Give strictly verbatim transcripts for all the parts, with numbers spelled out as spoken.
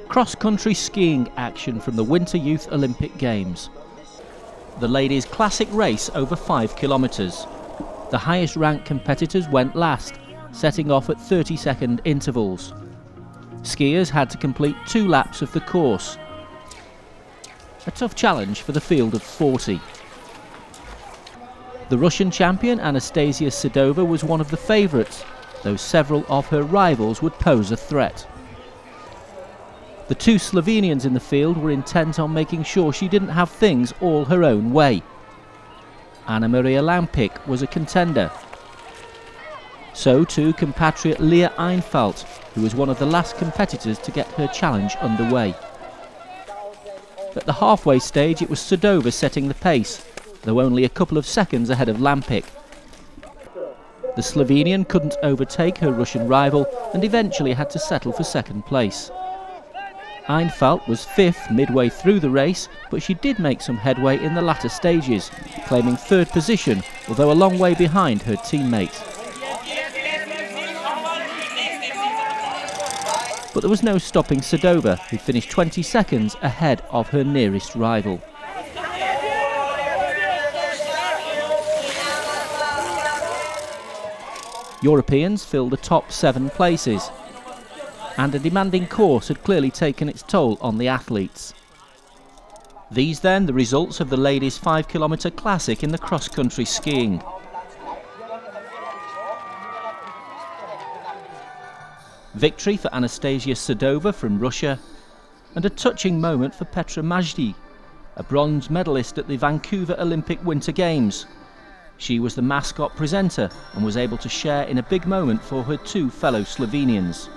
Cross-country skiing action from the Winter Youth Olympic Games. The ladies' classic race over five kilometres. The highest ranked competitors went last, setting off at thirty second intervals. Skiers had to complete two laps of the course. A tough challenge for the field of forty. The Russian champion Anastasia Sedova was one of the favourites, though several of her rivals would pose a threat. The two Slovenians in the field were intent on making sure she didn't have things all her own way. Anna Maria Lampic was a contender. So too compatriot Leah Einfalt, who was one of the last competitors to get her challenge underway. At the halfway stage it was Sedova setting the pace, though only a couple of seconds ahead of Lampic. The Slovenian couldn't overtake her Russian rival and eventually had to settle for second place. Einfalt was fifth midway through the race, but she did make some headway in the latter stages, claiming third position, although a long way behind her teammate. But there was no stopping Sedova, who finished twenty seconds ahead of her nearest rival. Europeans filled the top seven places, and a demanding course had clearly taken its toll on the athletes. These then the results of the ladies' five kilometre classic in the cross-country skiing. Victory for Anastasia Sedova from Russia, and a touching moment for Petra Majdi, a bronze medalist at the Vancouver Olympic Winter Games. She was the mascot presenter and was able to share in a big moment for her two fellow Slovenians.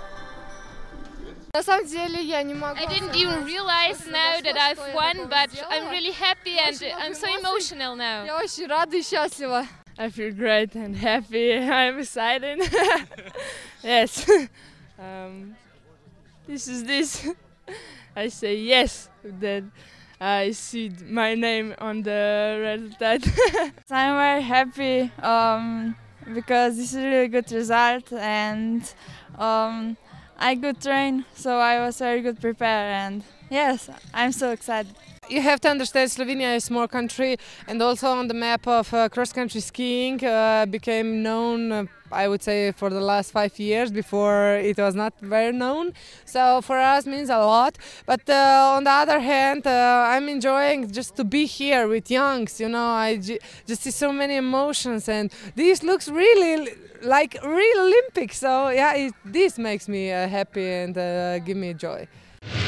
I didn't even realize now that I've won, but I'm really happy and I'm so emotional now. I feel great and happy. I'm excited. Yes. um, this is this. I say yes. Then I see my name on the result. I'm very happy um, because this is a really good result, and um, I could train, so I was very good prepared, and yes, I'm so excited. You have to understand Slovenia is a small country, and also on the map of uh, cross-country skiing uh, became known, uh, I would say, for the last five years. Before it was not very known, so for us means a lot. But uh, on the other hand, uh, I'm enjoying just to be here with youngs. You know, I j just see so many emotions, and this looks really like real Olympics. So yeah, it, this makes me uh, happy and uh, give me joy.